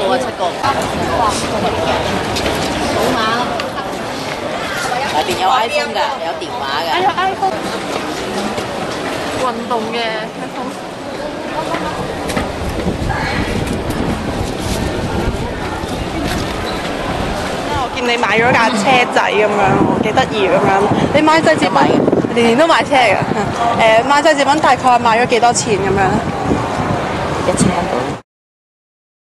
啊，7個。數碼入邊有 iPhone 㗎，有電話㗎。 有 iPhone。運動嘅 iPhone。 我見你買咗架車仔咁樣，幾得意咁樣。你買製作品，年年都買車㗎。買製作品大概買咗幾多錢咁樣？ 1000蚊到。